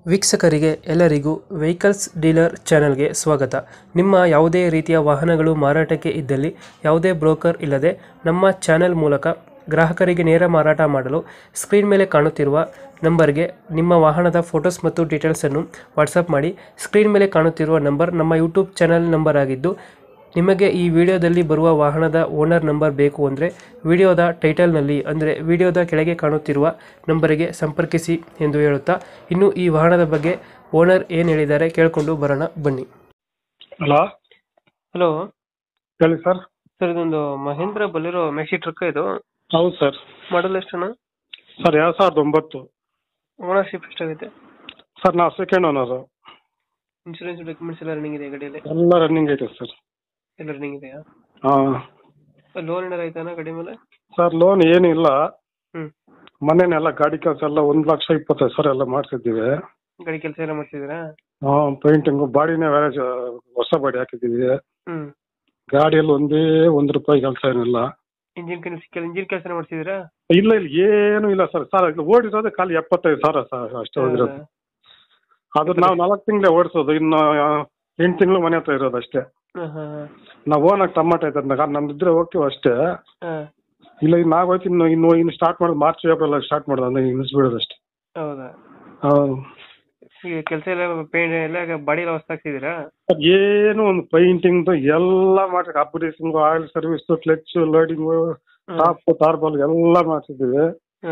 ವೀಕ್ಷಕರಿಗೆ ಎಲ್ಲರಿಗೂ vehicles dealer ಚಾನೆಲ್ಗೆ ಸ್ವಾಗತ. ನಿಮ್ಮ ಯಾವುದೇ ರೀತಿಯ ವಾಹನಗಳು ಮಾರಾಟಕ್ಕೆ ಇದ್ದಲ್ಲಿ ಯಾವುದೇ ಬ್ರೋಕರ್ ಇಲ್ಲದೆ ನಮ್ಮ ಚಾನೆಲ್ ಮೂಲಕ ಗ್ರಾಹಕರಿಗೆ ನೇರ ಮಾರಾಟ ಮಾಡಲು ಸ್ಕ್ರೀನ್ ಮೇಲೆ ಕಾಣುತ್ತಿರುವ ನಂಬರ್ಗೆ ನಿಮ್ಮ ವಾಹನದ ಫೋಟೋಸ್ ಮತ್ತು ಡೀಟೇಲ್ಸನ್ನು ವಾಟ್ಸಪ್ ಮಾಡಿ. ಸ್ಕ್ರೀನ್ ಮೇಲೆ ಕಾಣುತ್ತಿರುವ ನಂಬರ್ ನಮ್ಮ ಯೂಟ್ಯೂಬ್ ಚಾನೆಲ್ ನಂಬರ್ ಆಗಿದ್ದು, ನಿಮಗೆ ಈ ವಿಡಿಯೋದಲ್ಲಿ ಬರುವ ವಾಹನದ ಓನರ್ ನಂಬರ್ ಬೇಕು ಅಂದರೆ ವಿಡಿಯೋದ ಟೈಟಲ್ನಲ್ಲಿ ಅಂದರೆ ವಿಡಿಯೋದ ಕೆಳಗೆ ಕಾಣುತ್ತಿರುವ ನಂಬರಿಗೆ ಸಂಪರ್ಕಿಸಿ ಎಂದು ಹೇಳುತ್ತಾ, ಇನ್ನು ಈ ವಾಹನದ ಬಗ್ಗೆ ಓನರ್ ಏನು ಹೇಳಿದ್ದಾರೆ ಕೇಳಿಕೊಂಡು ಬರೋಣ ಬನ್ನಿ. ಹಲೋ ಹಲೋ ಹೇಳಿ ಸರ್. ಸರ್, ಇದೊಂದು ಮಹೇಂದ್ರ ಬಲಿರೋ ಮ್ಯಾಕ್ಸಿ ಟ್ರಕ್ ಇದು. ಹೌದು ಸರ್. ಮಾಡಲ್ ಎಷ್ಟಣ್ಣ? ಸರ್ 2009. ಓನರ್ಶಿಪ್ ಎಷ್ಟಾಗುತ್ತೆ? ಸರ್ ನಾವು ಸೆಕೆಂಡ್ ಓನರು. ಇನ್ಶೂರೆನ್ಸ್ ಡಾಕ್ಯುಮೆಂಟ್ಸ್ ಎಲ್ಲ ರನ್ನಿಂಗ್ ಇದೆ ಗಾಡಿಯಲ್ಲಿ? ಎಲ್ಲ ರನ್ನಿಂಗ್ ಐತೆ ಸರ್. ಎಲ್ಲ ರನ್ನಿಂಗ್ ಇದೆಯಾ? ಹಾಂ ಲೋನ್ ಏನಾರು ಆಯ್ತಾನ ಗಾಡಿ ಮೇಲೆ? ಸರ್ ಲೋನ್ ಏನಿಲ್ಲ. ಹ್ಞೂ. ಮನೆನೆಲ್ಲ ಗಾಡಿ ಕೆಲಸ ಎಲ್ಲ 1,25,000 ಎಲ್ಲ ಮಾಡಿಸಿದ್ದೀವಿ. ಗಾಡಿ ಕೆಲಸ ಎಲ್ಲ ಮಾಡ್ತಿದ್ದೀರಾ? ಹಾಂ, ಪೇಂಟಿಂಗು, ಬಾಡಿನೇ ಬೇರೆ ಹೊಸ ಬಾಡಿ ಹಾಕಿದ್ದೀವಿ. ಹ್ಞೂ. ಗಾಡಿಯಲ್ಲಿ ಒಂದೇ ₹1 ಕೆಲಸ ಏನಿಲ್ಲ. ಇಂಜಿನ್ ಕೆಲಸ ಮಾಡ್ತಿದ್ದೀರಾ? ಇಲ್ಲ ಏನು ಇಲ್ಲ ಸರ್. ಸರ್ ಇದು ಓಡಿರೋದು ಖಾಲಿ 75,000 ಸರ್, ಅಷ್ಟೇ ಓಡಿರೋದು. ಅದು ನಾವು 4 ತಿಂಗಳೇ ಓಡಿಸೋದು, ಇನ್ನು 8 ತಿಂಗಳು ಮನೆ ಹತ್ರ ಇರೋದು ಅಷ್ಟೇ. ನಾವು ಓನಾಗಿ ಟಮಾಟೋ ಐತೆ ನಮ್ದಿದ್ರೆ ಹೋಗ್ತೀವಿ ಅಷ್ಟೇ. ಇಲ್ಲ ಇನ್ನು ಆಗೋಯ್ತು. ಇನ್ನು ಸ್ಟಾರ್ಟ್ ಮಾಡೋದು ಮಾರ್ಚ್ ಏಪ್ರಿಲ್ ಸ್ಟಾರ್ಟ್ ಮಾಡೋದು, ಅಂದ್ರೆ ನಿಲ್ಲಿಸ್ಬಿಡೋದು ಅಷ್ಟೇ. ಹೌದಾ? ಹೌದು. ಈಗ ಕೆಲಸ ಎಲ್ಲ ಪೇಂಟ್ ಎಲ್ಲ ಬಾಡಿ ಎಲ್ಲ ಹೊಸ್ತಾಗ್ತಿದ್ದೀರಾ? ಏನು ಒಂದು ಪೈಂಟಿಂಗ್ ಎಲ್ಲ ಮಾಡ್ಬೇಕು. Upgrading, oil service, clutch, loading, top, ಟಾರ್ಬಲ್ ಎಲ್ಲ ಮಾಡ್ತಿದ್ದೀವಿ.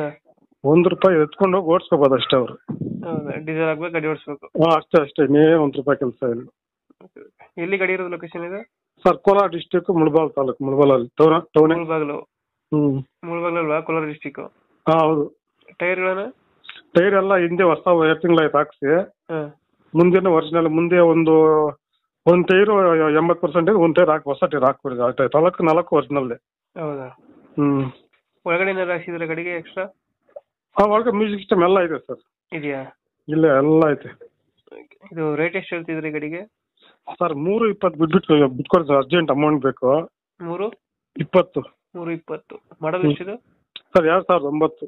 ₹1 ಎತ್ಕೊಂಡು ಹೋಗಿ ಓಡಿಸ್ಕೋಬೋದು ಅಷ್ಟೇ ಅವರು. ಹೌದಾ? ಡೀಸೆಲ್ ಹಾಕ್ಬೇಕು, ಗಾಡಿ ಓಡಿಸ್ಬೇಕು? ಅಷ್ಟೇ ಇನ್ನೇ ₹1 ಕೆಲಸ ಇಲ್ಲ. ಎಲ್ಲಿ ಗಾಡಿ ಇರೋದು? ಲೊಕೇಶನ್ ಇದೆ ಸರ್ ಕೋಲಾರ ಡಿಸ್ಟಿಕ್, ಮುಳಬಾಲ್ ತಾಲೂಕು, ಮುಳಬಾಲಲ್ಲಿ ಟೌನ್. ಮುಳಬಾಗ್ಲು? ಮುಳಬಾಗ್ಲಲ್ವಾ? ಕೋಲಾರ ಡಿಸ್ಟಿಕ್. ಹಾಂ ಹೌದು. ಟೈರ್ಗಳನ್ನ? ಟೈರ್ ಎಲ್ಲ ಹಿಂದೆ ಹೊಸ 2 ತಿಂಗಳಾಯ್ತು ಹಾಕ್ಸಿ. ಮುಂದಿನ ಒರಿಜಿನಲ್, ಮುಂದೆ ಒಂದು ಟೈರು 80%, ಒಂದು ಟೈರ್ ಹೊಸ ಟೈರ್ ಹಾಕ್ಬಿಡಿದೆ. 4 ಒರಿಜಿನಲ್. ಹೌದಾ? ಹ್ಮ್. ಒಳಗಡೆ ಏನಾರು ಹಾಕ್ಸಿದ್ರೆ ಗಾಡಿಗೆ ಎಕ್ಸ್ಟ್ರಾ? ಒಳಗೆ ಮ್ಯೂಸಿಕ್ ಸಿಸ್ಟಮ್ ಎಲ್ಲ ಇದೆ ಸರ್. ಇದೆಯಾ? ಇಲ್ಲ ಎಲ್ಲ ಐತೆ. ಇದು ರೇಟ್ ಎಷ್ಟು ಹೇಳ್ತಿದ್ರಿ ಗಾಡಿಗೆ? ಸರ್ 320 ಬಿಟ್ಕೊಡಿ ಸರ್, ಅರ್ಜೆಂಟ್ ಅಮೌಂಟ್ ಬೇಕು. 320? 320. ಮಾಡಲ್ ಎಷ್ಟಿದೆ ಸರ್? 2009.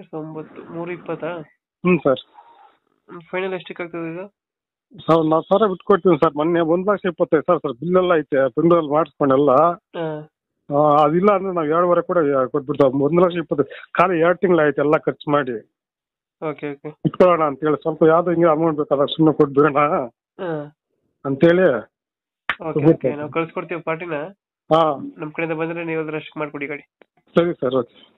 320? ಹ್ಞೂ ಸರ್. ಫೈನಲ್ ಎಷ್ಟಕ್ಕೆ ಆಗ್ತದೆ ಇದು? ಸರ್ ನಾವು ಸರ ಬಿಟ್ಕೊಡ್ತೀವಿ ಸರ್. ಮೊನ್ನೆ 1,25,000 ಸರ್ ಬಿಲ್ಲೆಲ್ಲ ಐತೆ, ಬೆಂಗಳೂರಲ್ಲಿ ಮಾಡಿಸ್ಕೊಂಡೆಲ್ಲ. ಅದಿಲ್ಲ ಅಂದ್ರೆ ನಾವು 2.5 ಕೂಡ ಕೊಟ್ಬಿಡ್ತಾವೆ. 1,20,000 ಖಾಲಿ 2 ತಿಂಗಳಾಯ್ತು ಎಲ್ಲ ಖರ್ಚು ಮಾಡಿ. Okay okay. ಇಟ್ಕೊಳ್ಳೋಣ ಅಂತೇಳಿ ಸ್ವಲ್ಪ ಯಾವ್ದು ಹಿಂಗೆ ಅಮೌಂಟ್ ಬೇಕಾದಾಗ ಸುಮ್ಮನೆ ಕೊಟ್ಬಿಡೋಣ ಅಂತೇಳಿ. ಓಕೆ, ನಾವು ಕಳ್ಸ್ಕೊಡ್ತೀವಿ ಪಾರ್ಟಿನ. ಹಾಂ, ನಮ್ಮ ಕಡೆಯಿಂದ ಬಂದರೆ ನೀವು ಅಷ್ಟು ಮಾಡಿಕೊಡಿ ಗಾಡಿ. ಸರಿ ಸರ್, ಓಕೆ.